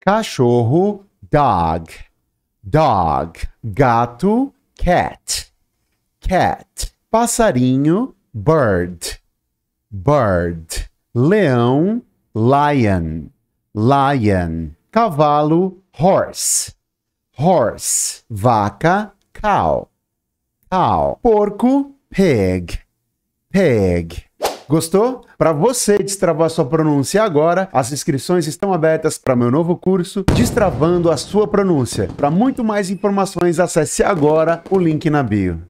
Cachorro, dog. Dog. Gato, cat. Cat. Passarinho, bird. Bird. Leão, lion. Lion. Cavalo, horse. Horse. Vaca, cow. Cow. Porco, pig. Pig. Gostou? Para você destravar sua pronúncia agora, as inscrições estão abertas para meu novo curso Destravando a Sua Pronúncia. Para muito mais informações, acesse agora o link na bio.